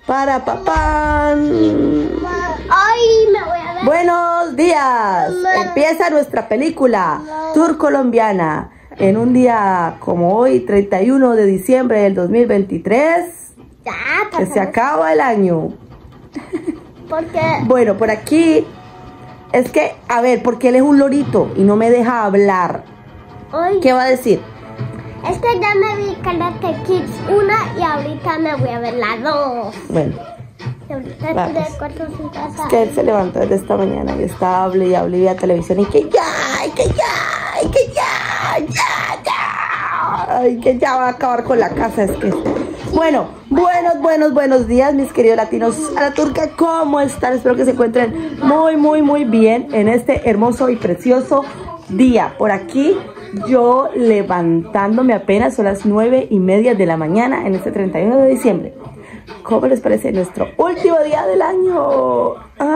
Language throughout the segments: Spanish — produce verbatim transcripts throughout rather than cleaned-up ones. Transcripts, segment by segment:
Para papán. Ay, me voy a ver. Buenos días. Empieza nuestra película Tour Colombiana. En un día como hoy, treinta y uno de diciembre del dos mil veintitrés. Ya, que se acaba el año. ¿Por qué? Bueno, por aquí es que, a ver, porque él es un lorito y no me deja hablar. Hoy. ¿Qué va a decir? Es que ya me vi Karate Kids una y ahorita me voy a ver la dos. Bueno. Y ahorita Vamos. estoy de cuarto sin casa. Es que él se levantó desde esta mañana y está hable y hable y a televisión y que ya, y que ya, y que ya, ya, ya, y que ya va a acabar con la casa. Es que, bueno, buenos, buenos, buenos días, mis queridos latinos a la turca. ¿Cómo están? Espero que se encuentren muy, muy, muy bien en este hermoso y precioso día. Por aquí yo levantándome apenas, son las nueve y media de la mañana en este treinta y uno de diciembre. ¿Cómo les parece nuestro último día del año?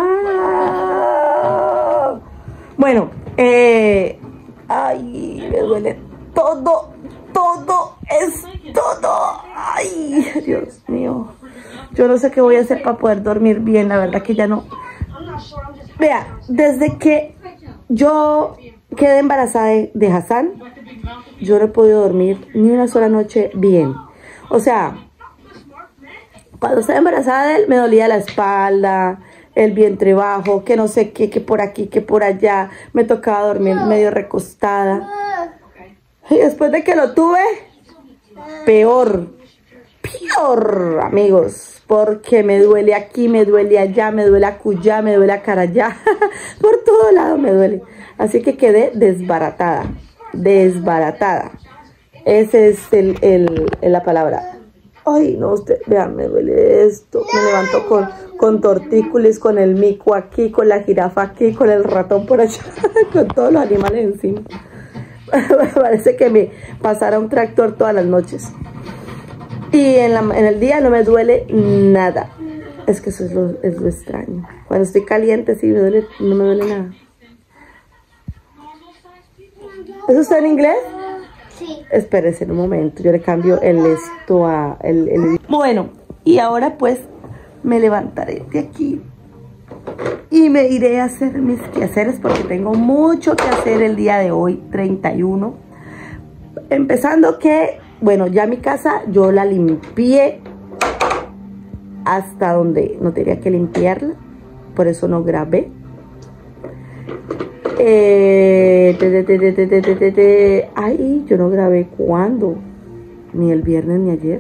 Ah. Bueno, eh, ay, me duele todo, todo, es todo. Ay, Dios mío. Yo no sé qué voy a hacer para poder dormir bien, la verdad que ya no. Vea, desde que yo quedé embarazada de, de Hassan, yo no he podido dormir ni una sola noche bien. O sea, cuando estaba embarazada de él me dolía la espalda, el vientre bajo, que no sé qué, que por aquí, que por allá. Me tocaba dormir medio recostada. Y después de que lo tuve, peor, peor, amigos. Porque me duele aquí, me duele allá, me duele acullá, me duele acarallá. Por todo lado me duele. Así que quedé desbaratada, desbaratada. Esa es el, el, el, la palabra. Ay, no, usted, vean, me duele esto. Me levanto con, con tortícolis, con el mico aquí, con la jirafa aquí, con el ratón por allá, con todos los animales encima. Parece que me pasara un tractor todas las noches. Y en, la, en el día no me duele nada. Es que eso es lo, es lo extraño. Cuando estoy caliente, sí, me duele, no me duele nada. ¿Eso está en inglés? Sí. Espérese un momento, yo le cambio el esto a... El, el... Bueno, y ahora pues me levantaré de aquí y me iré a hacer mis quehaceres porque tengo mucho que hacer el día de hoy, treinta y uno. Empezando que, bueno, ya mi casa yo la limpié hasta donde no tenía que limpiarla, por eso no grabé. Eh, te, te, te, te, te, te, te, te. Ay, yo no grabé cuándo, ni el viernes ni ayer.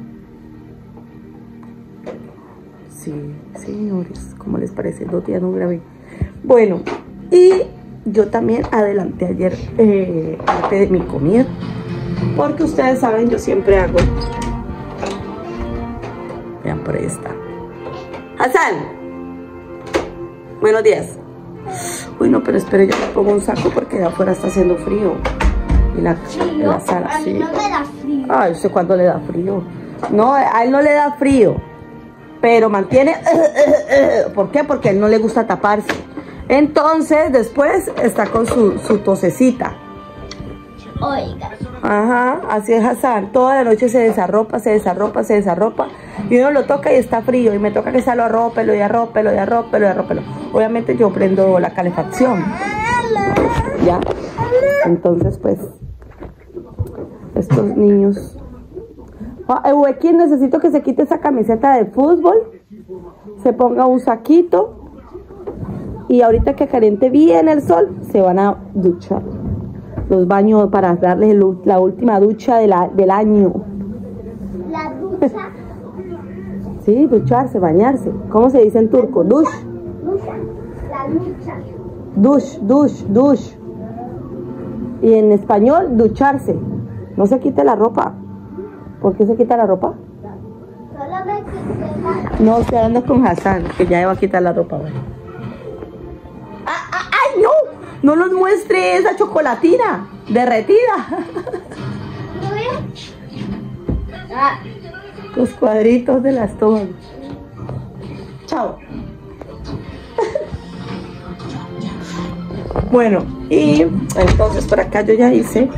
Sí, señores, ¿cómo les parece? Dos días no grabé. Bueno, y yo también adelanté ayer eh, parte de mi comida, porque ustedes saben, yo siempre hago. Vean, por ahí está. Hassan, buenos días. Uy, no, pero espere, yo me pongo un saco porque de afuera está haciendo frío. Y la, Sí, en no, la sala, a mí sí. no me da frío. Ay, no sé cuándo le da frío. No, a él no le da frío. Pero mantiene... ¿Por qué? Porque a él no le gusta taparse. Entonces, después está con su, su tosecita. Oiga. Ajá, así es Hassan. Toda la noche se desarropa, se desarropa, se desarropa. Y uno lo toca y está frío. Y me toca que se lo arrópelo y arrópelo y arrópelo y arrópelo. Obviamente yo prendo la calefacción. Ya. Entonces, pues, estos niños. Ah, Huequín, necesito que se quite esa camiseta de fútbol. Se ponga un saquito. Y ahorita que caliente bien el sol, se van a duchar. Los baños para darles el, la última ducha de la, del año. La ducha. Sí, ducharse, bañarse. ¿Cómo se dice en turco? Dush. Ducha. La ducha. Dush, dush, dush. Y en español, ducharse. No se quite la ropa. ¿Por qué se quita la ropa? Solo me quité la... No, estoy hablando con Hassan, que ya va a quitar la ropa. Bueno. ¡Ah, ah, ay, no! No nos muestre esa chocolatina derretida. ¿No veo? Ah. Los cuadritos del estómago. Chao. Bueno, y entonces por acá yo ya hice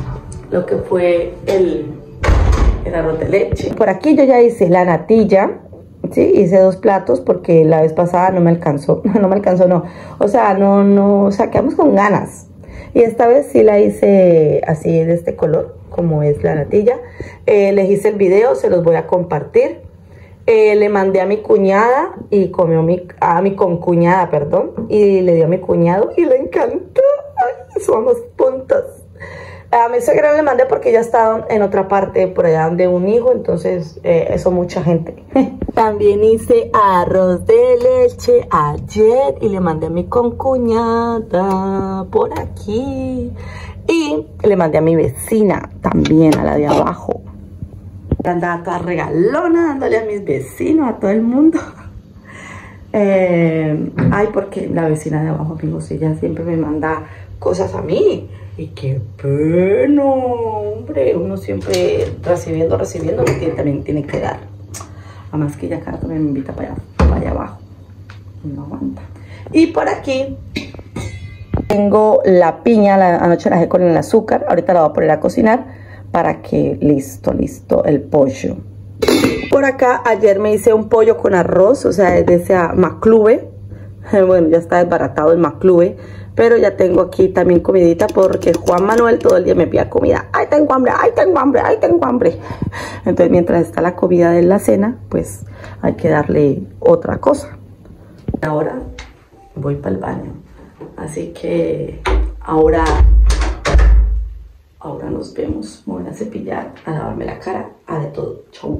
lo que fue el, el arroz de leche. Por aquí yo ya hice la natilla, Sí, hice dos platos porque la vez pasada no me alcanzó. No me alcanzó, no. O sea, no, no, o sea, quedamos con ganas. Y esta vez sí la hice así de este color, como es la natilla. Eh, les hice el video, se los voy a compartir. Eh, le mandé a mi cuñada y comió mi, a mi concuñada, perdón. Y le dio a mi cuñado y le encantó. Ay, somos puntos. A mi suegra no le mandé porque ya estaba en otra parte por allá donde un hijo, entonces eh, eso mucha gente. También hice arroz de leche ayer y le mandé a mi concuñada por aquí. Y le mandé a mi vecina también, a la de abajo. Andaba toda regalona dándole a mis vecinos, a todo el mundo. Eh, ay, porque la vecina de abajo, amigos, ella siempre me manda cosas a mí. Y qué pena, hombre. Uno siempre recibiendo, recibiendo, lo que también tiene que dar. Además que ella cada también me invita para allá, para allá abajo. No aguanta. Y por aquí tengo la piña. La anoche la dejé con el azúcar. Ahorita la voy a poner a cocinar para que listo, listo el pollo. Por acá ayer me hice un pollo con arroz, o sea, de ese maclube. Bueno, ya está desbaratado el maclube. Pero ya tengo aquí también comidita porque Juan Manuel todo el día me pide comida. ¡Ay, tengo hambre! ¡Ay, tengo hambre! ¡Ay, tengo hambre! Entonces, mientras está la comida de la cena, pues hay que darle otra cosa. Ahora voy para el baño. Así que ahora, ahora nos vemos. Me voy a cepillar, a lavarme la cara, a de todo. Chau.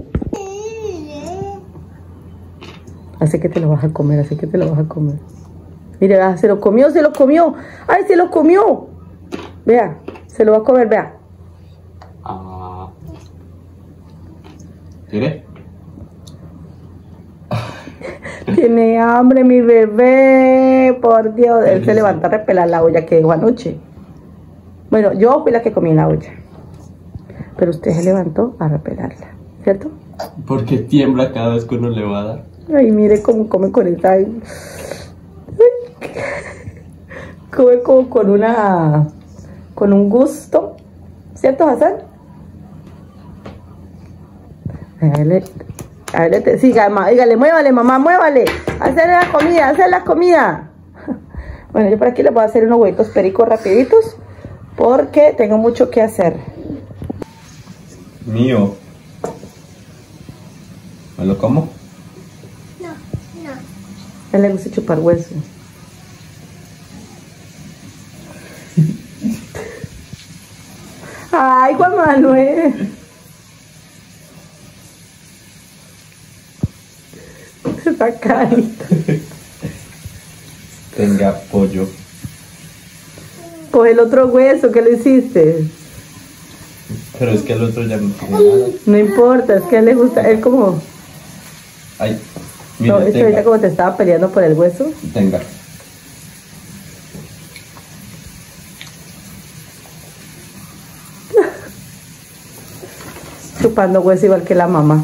Así que te lo vas a comer, así que te lo vas a comer. Mire, se lo comió, se lo comió. ¡Ay, se lo comió! Vea, se lo va a comer, vea. Ah. ¿Quiere? Tiene hambre mi bebé. Por Dios, él se levantó a repelar la olla que dejó anoche. Bueno, yo fui la que comí la olla. Pero usted se levantó a repelarla, ¿cierto? Porque tiembla cada vez que uno le va a dar. Ay, mire cómo come con esta... Ay. Come como con una... con un gusto. ¿Cierto, Hassan? Hágale, hágale, siga, dígale, muévale, mamá, muévale. Hacer la comida, hacer la comida. Bueno, yo por aquí les voy a hacer unos huevitos pericos rapiditos porque tengo mucho que hacer. Mío. ¿Me lo como? No, no. A él le gusta chupar hueso. Ay, Juan Manuel. Esa carita. Tenga pollo. Coge el otro hueso, ¿qué le hiciste? Pero es que el otro ya no tiene nada. No importa, es que a él le gusta, él como... Ay, mire, No, esto ahorita tenga. como te estaba peleando por el hueso. Tenga. Chupando hueso igual que la mamá.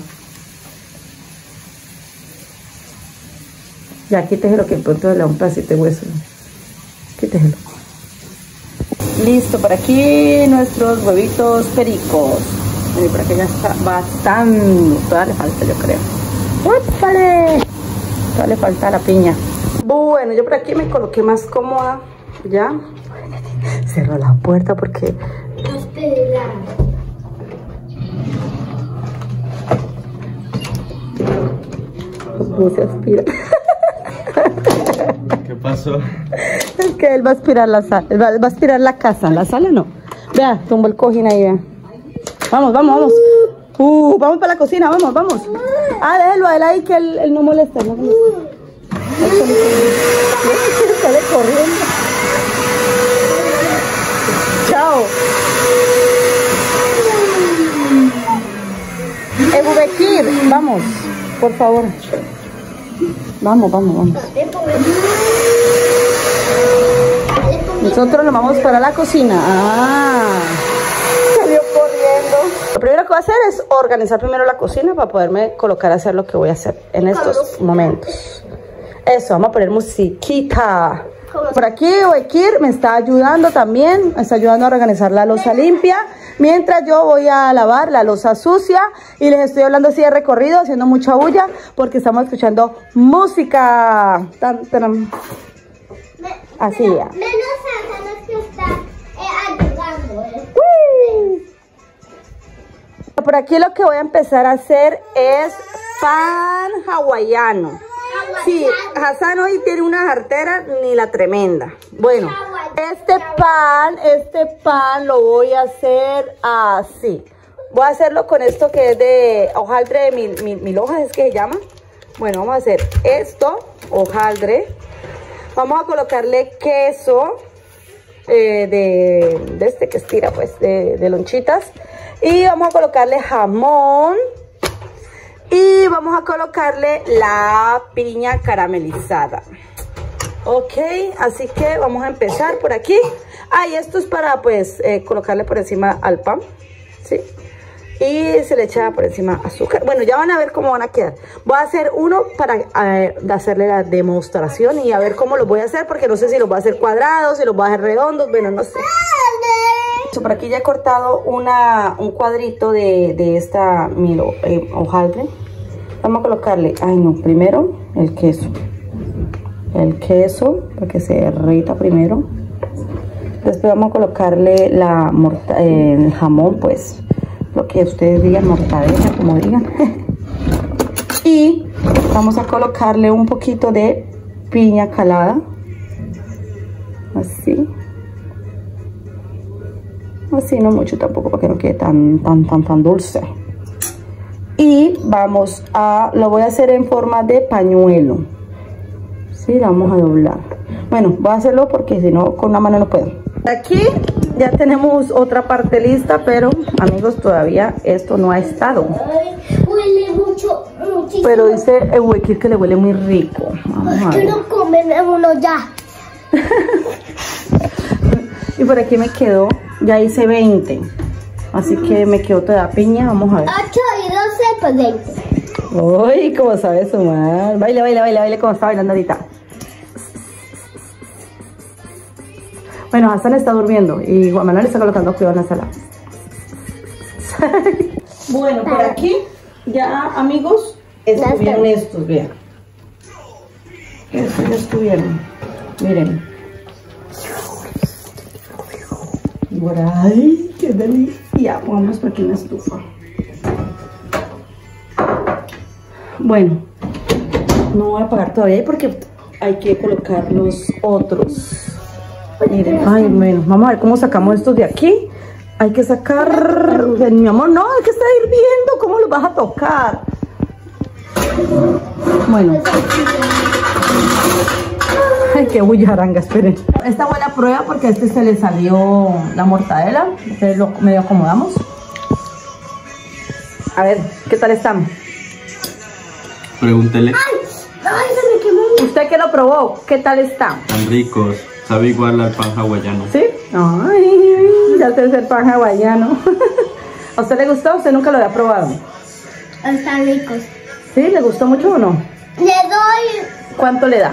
Ya quíteselo que pronto le da un pedacito de hueso. Quíteselo. Listo, por aquí nuestros huevitos pericos. Miren, por aquí ya está bastante. Todavía le falta, yo creo. ¡Úpale! Todavía le falta la piña. Bueno, yo por aquí me coloqué más cómoda. Ya. Cerró la puerta porque... Espera. no se aspira. ¿Qué pasó? Es que él va a aspirar la sala, él va, va a aspirar la casa, la sala no. Vea, tumbó el cojín ahí, vea. Vamos, vamos, vamos. Uh, vamos para la cocina, vamos, vamos. Ah, déjelo a él ahí que él, él no molesta, no molesta. Sale corriendo. Chao. Ebubekir, vamos, por favor. Vamos, vamos, vamos. Nosotros nos vamos para la cocina. Ah, salió corriendo. Lo primero que voy a hacer es organizar primero la cocina para poderme colocar a hacer lo que voy a hacer en estos momentos. Eso, vamos a poner musiquita. Por aquí Oekir me está ayudando también, me está ayudando a organizar la loza limpia, mientras yo voy a lavar la loza sucia y les estoy hablando así de recorrido, haciendo mucha bulla, porque estamos escuchando música. Tan, tan. Así ya. Menos a que está eh, ayudando. ¿eh? ¡Uy! Por aquí lo que voy a empezar a hacer es pan hawaiano. Sí, Hassan hoy tiene una jartera ni la tremenda. Bueno, este pan, este pan lo voy a hacer así. Voy a hacerlo con esto que es de hojaldre de mil, mil, mil hojas, ¿es que se llama? Bueno, vamos a hacer esto, hojaldre. Vamos a colocarle queso eh, de, de este que estira, pues, de, de lonchitas. Y vamos a colocarle jamón. Y vamos a colocarle la piña caramelizada. Ok, así que vamos a empezar por aquí. Ah, y esto es para, pues, eh, colocarle por encima al pan. ¿Sí? Y se le echa por encima azúcar. Bueno, ya van a ver cómo van a quedar. Voy a hacer uno para eh, hacerle la demostración y a ver cómo los voy a hacer, porque no sé si los voy a hacer cuadrados, si los voy a hacer redondos, bueno, no sé. Por aquí ya he cortado una, un cuadrito de, de esta milo, eh, hojaldre. Vamos a colocarle, ay no, primero el queso. El queso, para que se derrita primero. Después vamos a colocarle la morta, eh, el jamón, pues, lo que ustedes digan, mortadela, como digan. Y vamos a colocarle un poquito de piña calada. Así. Así, no mucho tampoco, para que no quede tan, tan, tan, tan dulce. Y vamos a, lo voy a hacer en forma de pañuelo. Sí, la vamos a doblar. Bueno, voy a hacerlo porque si no, con la mano no puedo. Aquí ya tenemos otra parte lista, pero amigos, todavía esto no ha estado. Ay, huele mucho, muchísimo. Pero dice el Oekir que le huele muy rico. Vamos a ver. Quiero comerme uno ya. Y por aquí me quedó, ya hice veinte. Así que me quedó toda piña, vamos a ver. ocho y doce, pues veinte. Uy, cómo sabe sumar. Baile, baile, baile, baile, como está bailando ahorita. Bueno, Hassan está durmiendo y Juan Manuel está colocando cuidado en la sala. Bueno, por aquí ya, amigos, estuvieron estos, vean. Estos ya estuvieron. Miren. Y por ahí, qué delicia. Pongamos por aquí una estufa. Bueno, no voy a apagar todavía porque hay que colocar los otros. Miren, ay, bueno, vamos a ver cómo sacamos estos de aquí. Hay que sacar, mi amor, no, es que está hirviendo, ¿cómo los vas a tocar? Bueno. Ay, qué bullaranga, esperen. Esta buena prueba porque a este se le salió la mortadela. Entonces lo medio acomodamos. A ver, ¿qué tal están? Pregúntele. Ay, ay, se me quemó. Usted que lo probó, ¿qué tal están? Están ricos. Sabe igual al pan hawaiano. ¿Sí? Ay, ya usted es el pan hawaiano. ¿A usted le gustó? ¿Usted nunca lo había probado? Están ricos. ¿Sí? ¿Le gustó mucho o no? Le doy ¿Cuánto le da?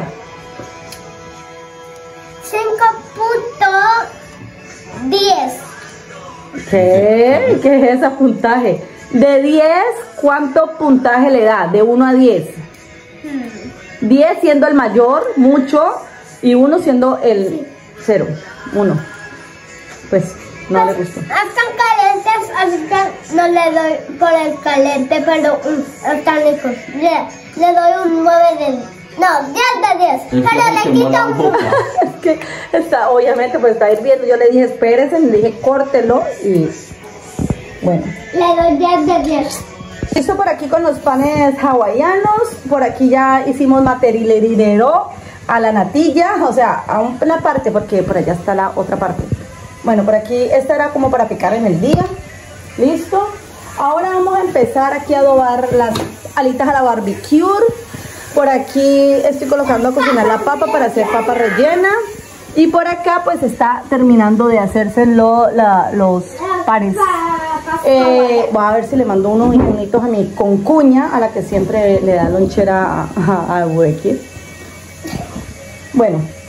cinco punto diez. ¿Qué? ¿Qué es ese puntaje? De diez, ¿cuánto puntaje le da? De uno a diez. diez siendo el mayor, mucho, y uno siendo el cero, uno. Pues no le gustó. Están calientes, así que no le doy por el caliente, pero um, están ricos. Le, le doy un nueve de no, diez de diez. El Pero le quemó la quito boca. Es que está, obviamente, pues está hirviendo. Yo le dije, espérese, le dije, córtelo y bueno. le doy diez de diez. Listo por aquí con los panes hawaianos. Por aquí ya hicimos materialero a la natilla, o sea, a una parte, porque por allá está la otra parte. Bueno, por aquí, esta era como para picar en el día. Listo. Ahora vamos a empezar aquí a adobar las alitas a la barbecue. Por aquí estoy colocando a cocinar la papa para hacer papa rellena. Y por acá pues está terminando de hacerse lo, la, los panes. Eh, voy a ver si le mando unos unitos a mi concuña, a la que siempre le da lonchera a, a, a Oekir. Bueno,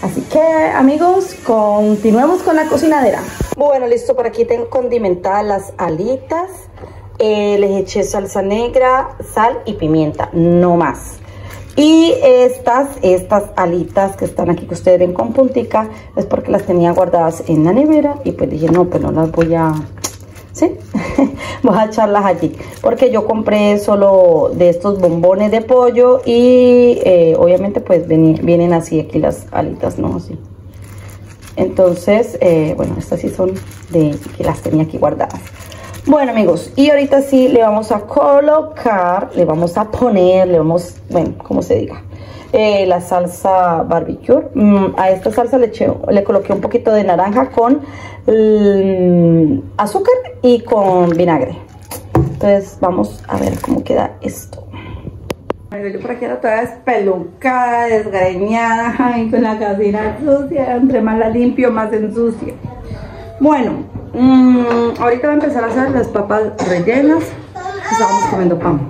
Así que, amigos, continuemos con la cocinadera. Bueno, listo, por aquí tengo condimentadas las alitas. Eh, les eché salsa negra, sal y pimienta, no más. Y estas, estas alitas que están aquí, que ustedes ven con puntica, es porque las tenía guardadas en la nevera. Y pues dije, no, pues no las voy a... ¿Sí? Voy a echarlas allí. Porque yo compré solo de estos bombones de pollo. Y eh, obviamente pues ven, vienen así aquí las alitas, ¿no? Así. Entonces, eh, bueno, estas sí son de que las tenía aquí guardadas. Bueno, amigos, y ahorita sí le vamos a colocar, le vamos a poner, le vamos, bueno, como se diga, eh, la salsa barbecue. Mm, a esta salsa le, eché, le coloqué un poquito de naranja con mm, azúcar y con vinagre. Entonces vamos a ver cómo queda esto. Bueno, yo por aquí era toda despelucada, desgreñada, ay, con la cocina sucia. Entre más la limpio, más se ensucia. Bueno, mmm, ahorita voy a empezar a hacer las papas rellenas. Estábamos comiendo pan.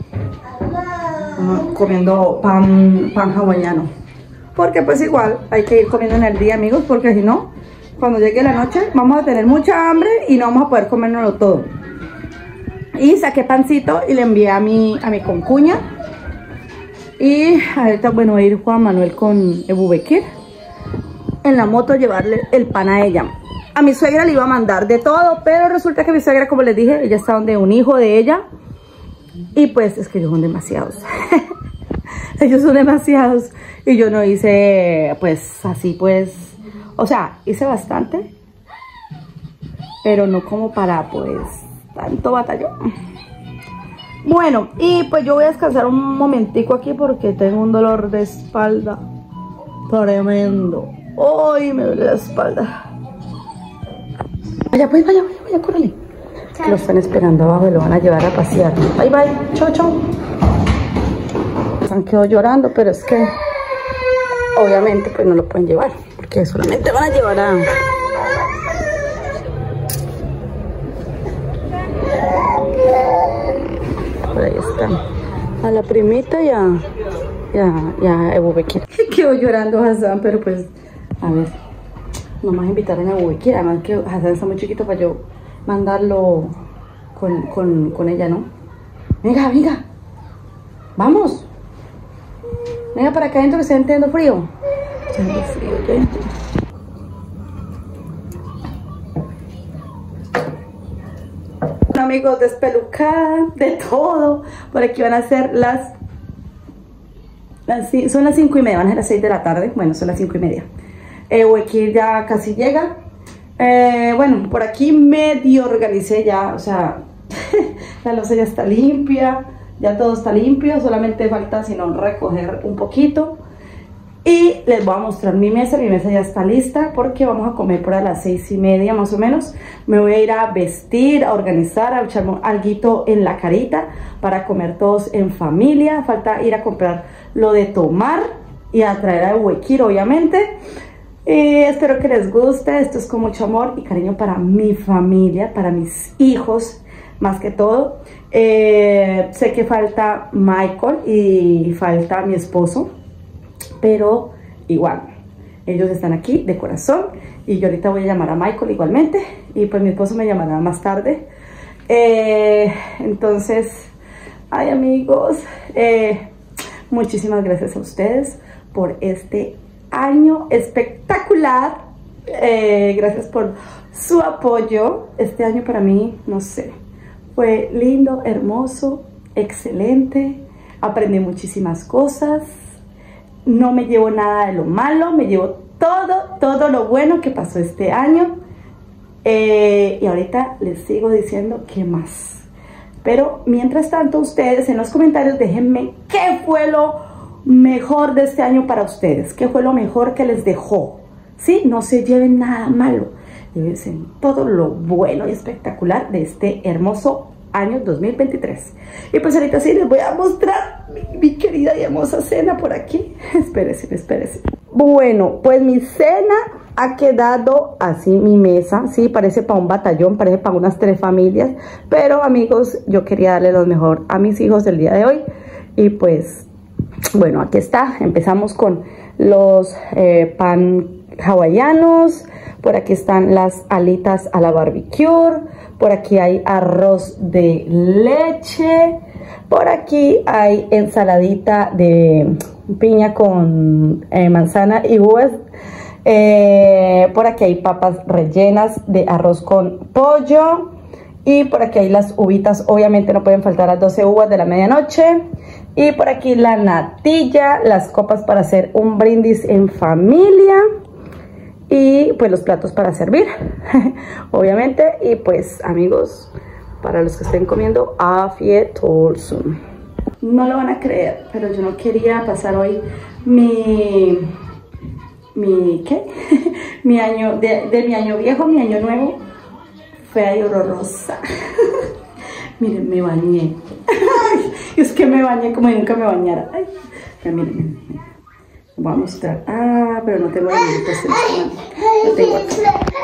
Uh, comiendo pan, pan hawaiano. Porque pues igual hay que ir comiendo en el día, amigos, porque si no, cuando llegue la noche vamos a tener mucha hambre y no vamos a poder comérnoslo todo. Y saqué pancito y le envié a mi, a mi concuña. Y ahorita, bueno, voy a ir Juan Manuel con Ebu Bekir en la moto a llevarle el pan a ella. A mi suegra le iba a mandar de todo, pero resulta que mi suegra, como les dije, ella está donde un hijo de ella. Y pues es que ellos son demasiados. Ellos son demasiados. Y yo no hice, pues así pues, o sea, hice bastante. Pero no como para pues tanto batallón. Bueno, y pues yo voy a descansar un momentico aquí porque tengo un dolor de espalda tremendo. Ay, me duele la espalda. Vaya, pues, vaya, vaya, vaya, córrele. Lo están esperando abajo y lo van a llevar a pasear. Bye, bye, chau, chau. Han quedado llorando, pero es que obviamente pues no lo pueden llevar, porque solamente van a llevar a... Por ahí está. A la primita y a... Y a, y a Ebu Bekir. Quedó llorando Hassan, pero pues... A ver... Nomás invitaron a Ebu Bekir, además que Hassan está muy chiquito para yo mandarlo con, con, con ella, ¿no? Venga, venga. Vamos. Venga para acá adentro que se está teniendo frío. Está teniendo frío dentro. Bueno, amigos, despelucada de todo. Por aquí van a ser las... las son las cinco y media, van a ser las seis de la tarde. Bueno, son las cinco y media. Eh, Bekir ya casi llega. Eh, bueno, por aquí medio organicé ya, o sea, la loza ya está limpia, ya todo está limpio, solamente falta sino recoger un poquito. Y les voy a mostrar mi mesa, mi mesa ya está lista porque vamos a comer por a las seis y media más o menos. Me voy a ir a vestir, a organizar, a echarme algo en la carita para comer todos en familia. Falta ir a comprar lo de tomar y a traer a Bekir, obviamente. Eh, espero que les guste. Esto es con mucho amor y cariño para mi familia, para mis hijos, más que todo. Eh, sé que falta Michael y falta mi esposo, pero igual, ellos están aquí de corazón. Y yo ahorita voy a llamar a Michael igualmente. Y pues mi esposo me llamará más tarde. Eh, entonces, ay amigos, eh, muchísimas gracias a ustedes por este año espectacular. Eh, gracias por su apoyo. Este año para mí, no sé, fue lindo, hermoso, excelente. Aprendí muchísimas cosas. No me llevo nada de lo malo, me llevo todo, todo lo bueno que pasó este año. Eh, y ahorita les sigo diciendo qué más. Pero mientras tanto, ustedes en los comentarios déjenme qué fue lo mejor de este año para ustedes, qué fue lo mejor que les dejó. ¿Sí? No se lleven nada malo, llévense todo lo bueno y espectacular de este hermoso año dos mil veintitrés. Y pues ahorita sí les voy a mostrar mi, mi querida y hermosa cena por aquí. Espérense, espérense. Bueno, pues mi cena ha quedado así, mi mesa, sí, parece para un batallón, parece para unas tres familias, pero amigos, yo quería darle lo mejor a mis hijos el día de hoy. Y pues, bueno, aquí está. Empezamos con los eh, pan hawaianos, por aquí están las alitas a la barbecue, por aquí hay arroz de leche, por aquí hay ensaladita de piña con eh, manzana y uvas, eh, por aquí hay papas rellenas de arroz con pollo, y por aquí hay las uvitas, obviamente no pueden faltar las doce uvas de la medianoche. Y por aquí la natilla, las copas para hacer un brindis en familia. Y pues los platos para servir, obviamente. Y pues amigos, para los que estén comiendo, afietolsum. No lo van a creer, pero yo no quería pasar hoy mi... mi ¿qué? mi año, de, de mi año viejo, mi año nuevo. Fea y horrorosa. Miren, me bañé. Es que me bañé como nunca me bañara. Ay, ya, miren, miren, miren. Voy a mostrar. Ah, pero no tengo la meditación. No tengo aquí.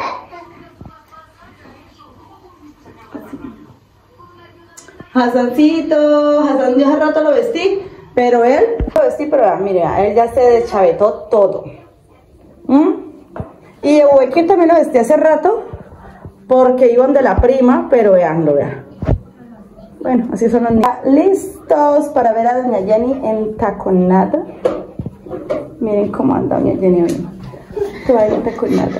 Hasancito, Hasan, yo hace rato lo vestí, pero él lo vestí, pero ah, mire, él ya se deschavetó todo. ¿Mm? Y Ebuequín también lo vestí hace rato, porque iban de la prima, pero veanlo, vean. Bueno, así son los niños. Listos para ver a doña Jenny en taconada. Miren cómo anda doña Jenny hoy. Todavía en taconada.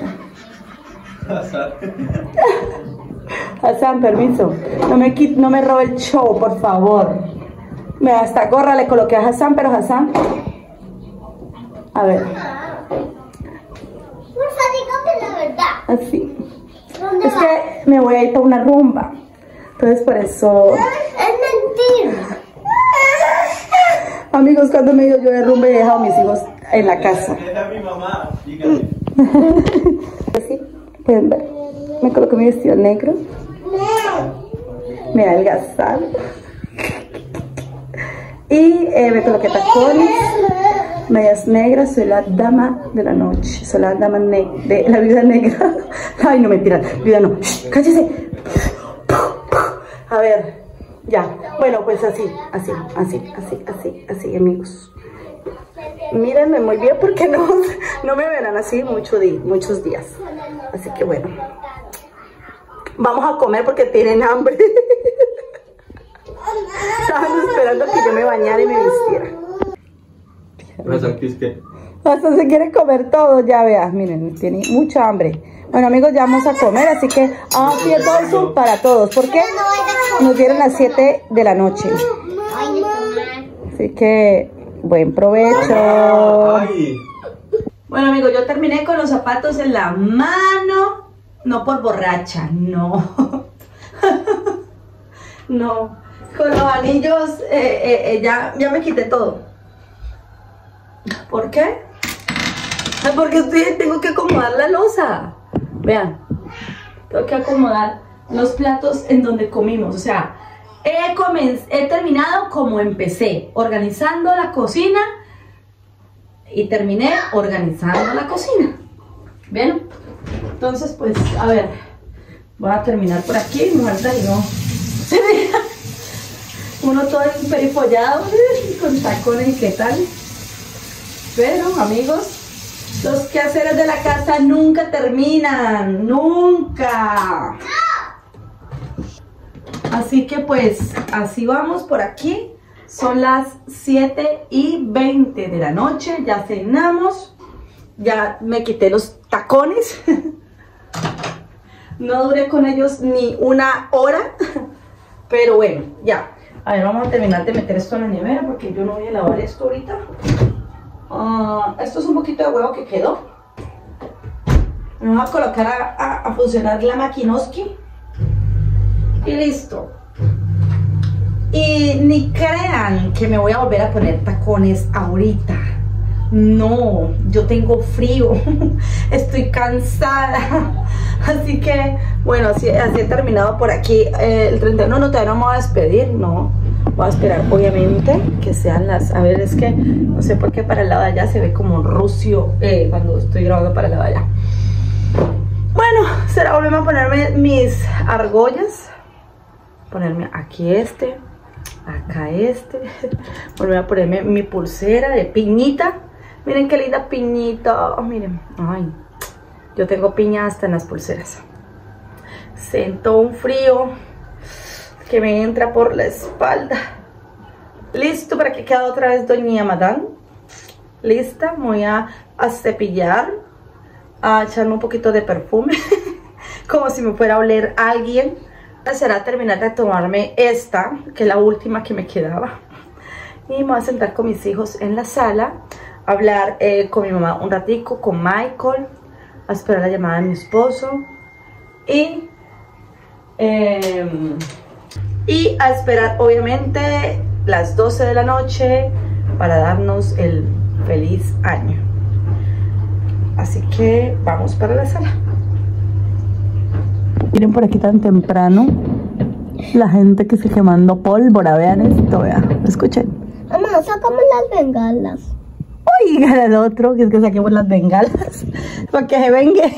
Hasan, permiso. No me, no me robe el show, por favor. Mira, hasta gorra le coloqué a Hasan, pero Hasan... A ver. Porfa, dígame la verdad. Así. ¿Dónde Es va? que me voy a ir para una rumba. Entonces por eso... Es mentira. Amigos, cuando me he ido yo de rumba he dejado a mis hijos en la casa. Era mi mamá, dígame. Así, pueden ver. Me coloqué mi vestido negro. Me adelgazaron. Y eh, me coloqué tacones, medias negras. Soy la dama de la noche. Soy la dama de la vida negra. Ay, no, mentira, vida no. Shh, cállese. A ver, ya. Bueno, pues así, así, así, así, así, así, amigos. Mírenme muy bien porque no, no me verán así mucho di, muchos días. Así que bueno. Vamos a comer porque tienen hambre. Estaban esperando que yo me bañara y me vistiera. Pasa que es que... Hasta se quiere comer todo, ya veas, miren, tiene mucha hambre. Bueno amigos, ya vamos a comer, así que afietolsum para todos, porque nos dieron las siete de la noche. Así que buen provecho. Ay. Bueno amigos, yo terminé con los zapatos en la mano, no por borracha, no. No, con los anillos eh, eh, eh, ya, ya me quité todo. ¿Por qué? Porque estoy, tengo que acomodar la loza. Vean, tengo que acomodar los platos en donde comimos. O sea, he, he terminado como empecé, organizando la cocina, y terminé organizando la cocina. ¿Ven? Entonces, pues, a ver, voy a terminar por aquí. Me falta y no se vea uno todo emperifollado con tacones y qué tal. Pero, amigos, los quehaceres de la casa nunca terminan, nunca. Así que pues, así vamos por aquí. Son las siete y veinte de la noche, ya cenamos. Ya me quité los tacones. No duré con ellos ni una hora. Pero bueno, ya. A ver, vamos a terminar de meter esto en la nevera porque yo no voy a lavar esto ahorita. Uh, esto es un poquito de huevo que quedó. Vamos a colocar a, a, a funcionar la maquinoski. Y listo. Y ni crean que me voy a volver a poner tacones ahorita. No, yo tengo frío. Estoy cansada. Así que, bueno, así, así he terminado por aquí. Eh, el treinta y uno no, todavía no me voy a despedir, no. Voy a esperar, obviamente, que sean las... A ver, es que no sé por qué para el lado de allá se ve como rucio eh, cuando estoy grabando para el lado de allá. Bueno, será volverme a ponerme mis argollas. Ponerme aquí este, acá este. Volver a ponerme mi pulsera de piñita. Miren qué linda piñita. Oh, miren. Ay, yo tengo piña hasta en las pulseras. Siento un frío que me entra por la espalda. Listo para que quede otra vez doña Madame. Lista, me voy a, a cepillar, a echarme un poquito de perfume, como si me fuera a oler a alguien. Será terminar de tomarme esta, que es la última que me quedaba. Y me voy a sentar con mis hijos en la sala, a hablar eh, con mi mamá un ratico, con Michael, a esperar la llamada de mi esposo. Y, eh, y a esperar obviamente las doce de la noche para darnos el feliz año. Así que vamos para la sala. Miren por aquí tan temprano la gente que se quemando pólvora. Vean esto, vean, escuchen. Mamá, sacamos las bengalas. Oigan al otro, que es que saquemos las bengalas para que se vengue.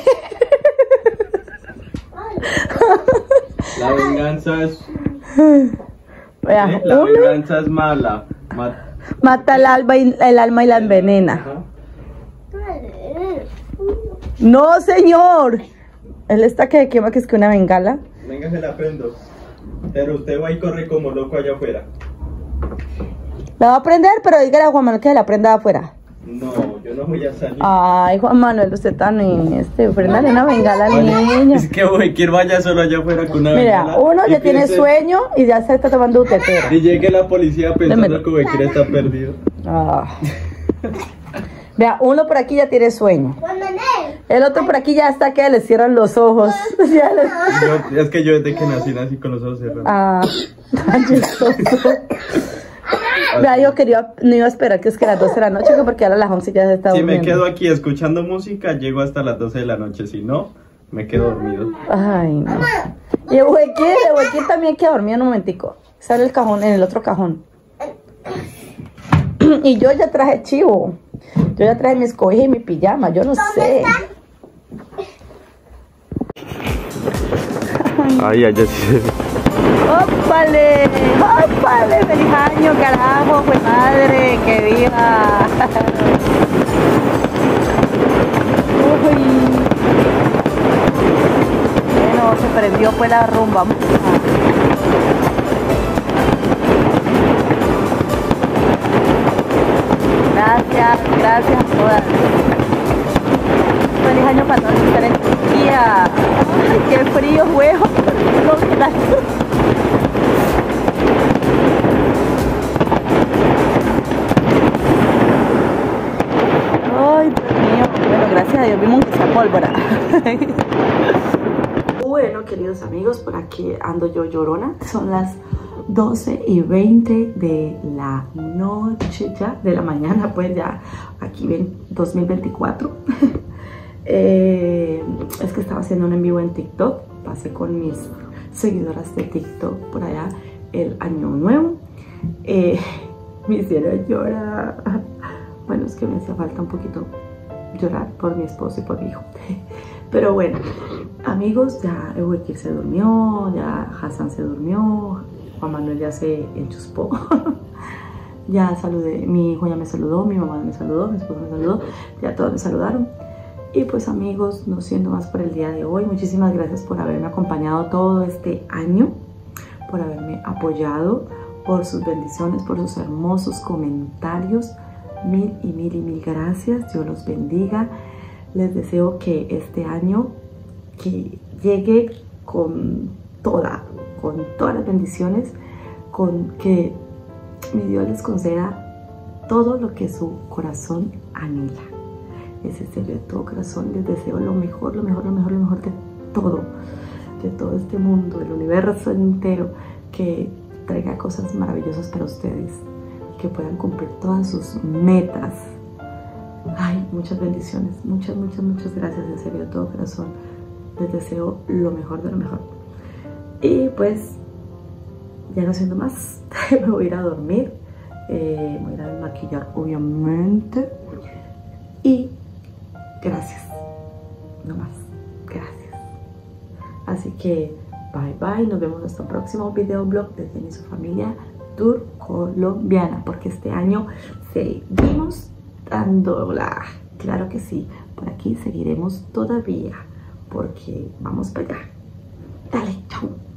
La venganza es... Vean, ¿eh? La uno venganza es mala. Ma- mata el alma, y, el alma y la envenena. Ajá. No, señor. Él está que quema que es que una bengala. Venga, se la prendo. Pero usted va y corre como loco allá afuera. La va a prender, pero dígale a Juan Manuel que la prenda afuera. No, yo no voy a salir. Ay, Juan Manuel, usted tan este, prendale una bengala al niño. Es que voy, que vaya solo allá afuera con una Mira, bengala uno y ya tiene piense- sueño y ya se está tomando un tetero. Y llegue la policía pensando Démelo. que Bequir está perdido. Ah. Vea, uno por aquí ya tiene sueño. El otro por aquí ya está que le cierran los ojos. Ya le- Yo- es que yo desde que nací nací con los ojos cerrados. Ah, tan chistoso. Vea, yo quería, no iba a esperar que es que a las doce de la noche, que porque ahora a las once ya se está Si durmiendo. me quedo aquí escuchando música, llego hasta las doce de la noche. Si no, me quedo dormido. Ay, no. Y el huequín, el huequín también queda dormido en un momentico. Está en el cajón, en el otro cajón. Y yo ya traje chivo. Yo ya traje mis cobijas y mi pijama, yo no sé. Ay, allá sí. ¡Ópale! ¡Ópale! ¡Feliz año, carajo! ¡Pues madre! ¡Que viva! Uy. Bueno, se prendió pues la rumba. Gracias, gracias a todas. Feliz año para todos los que están en Turquía. ¡Ay, qué frío, huevo! Ay, Dios mío. Bueno, gracias a Dios vimos que sea pólvora. Bueno, queridos amigos, por aquí ando yo llorona. Son las doce y veinte de la noche ya, de la mañana, pues ya aquí ven dos mil veinticuatro. eh, es que estaba haciendo un en vivo en TikTok. Pasé con mis seguidoras de TikTok por allá el año nuevo. Eh, me hicieron llorar. Bueno, es que me hacía falta un poquito llorar por mi esposo y por mi hijo. Pero bueno, amigos, ya Ewequir se durmió, ya Hassan se durmió, Juan Manuel ya se enchuspó. Ya saludé, mi hijo ya me saludó, mi mamá me saludó, mi esposo me saludó, ya todos me saludaron. Y pues amigos, no siendo más por el día de hoy, muchísimas gracias por haberme acompañado todo este año, por haberme apoyado, por sus bendiciones, por sus hermosos comentarios. Mil y mil y mil gracias, Dios los bendiga. Les deseo que este año que llegue con toda, con todas las bendiciones, con que mi Dios les conceda todo lo que su corazón anhela. Es en serio, de todo corazón les deseo lo mejor, lo mejor, lo mejor, lo mejor de todo, de todo este mundo, del universo entero, que traiga cosas maravillosas para ustedes, que puedan cumplir todas sus metas. Ay, muchas bendiciones, muchas, muchas, muchas gracias, en serio, de todo corazón. Les deseo lo mejor de lo mejor. Y pues, ya no siendo más, me voy a ir a dormir. Eh, me voy a ir a maquillar, obviamente. Y gracias, no más, gracias. Así que, bye bye, nos vemos hasta el próximo videoblog de Jenny y su familia Tour Colombiana, porque este año seguimos disfrutándola. Claro que sí. Por aquí seguiremos todavía porque vamos para allá. Dale, chau.